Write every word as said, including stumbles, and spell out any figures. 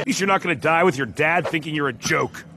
least you're not gonna die with your dad thinking you're a joke.